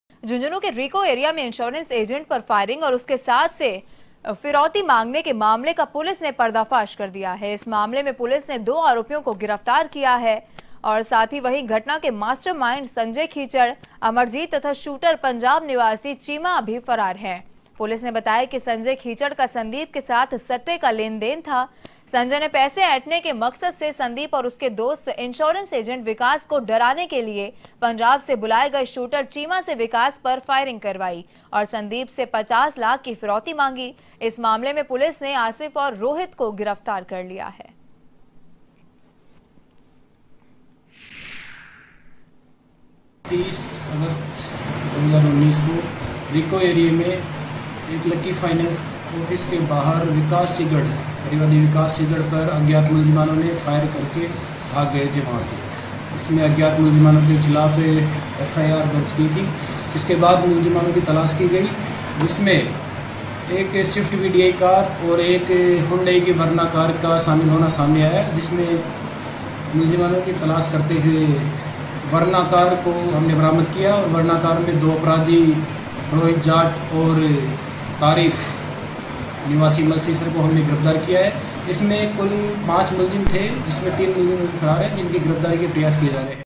झुंझुनू के रिको एरिया में insurance agent पर फायरिंग और उसके साथ से फिरौती मांगने के मामले का पुलिस ने पर्दाफाश कर दिया है। इस मामले में पुलिस ने 2 आरोपियों को गिरफ्तार किया है और साथ ही वही घटना के मास्टरमाइंड संजय खीचड़, अमरजीत तथा शूटर पंजाब निवासी चीमा भी फरार है। पुलिस ने बताया कि संजय खीचड़ का संदीप के साथ सट्टे का लेन देन था। संजय ने पैसे ऐंठने के मकसद से संदीप और उसके दोस्त इंश्योरेंस एजेंट विकास को डराने के लिए पंजाब से बुलाए गए शूटर चीमा से विकास पर फायरिंग करवाई और संदीप से 50 लाख की फिरौती मांगी। इस मामले में पुलिस ने आसिफ और रोहित को गिरफ्तार कर लिया है। अगस्त 2019 को रिको एरिया में एक लकी फाइनेंस ऑफिस के बाहर विकास सिगड़, परिवादी विकास सिगड़ पर अज्ञात मुलजिमानों ने फायर करके भाग गए थे वहाँ से। इसमें अज्ञात मुलजिमानों के खिलाफ FIR दर्ज की थी। इसके बाद मुलजिमानों की तलाश की गई, जिसमें एक स्विफ्ट VDI कार और एक हुंडई की वर्ना कार का शामिल होना सामने आया, जिसमें मुलजिमानों की तलाश करते हुए वर्ना कार को हमने बरामद किया और वर्ना कार में 2 अपराधी रोहित जाट और तारीफ निवासी मलसीसर को हमने गिरफ्तार किया है। इसमें कुल 5 मुलजिम थे, जिसमें 3 मुलजिम फरार हैं, जिनकी गिरफ्तारी के प्रयास किए जा रहे हैं।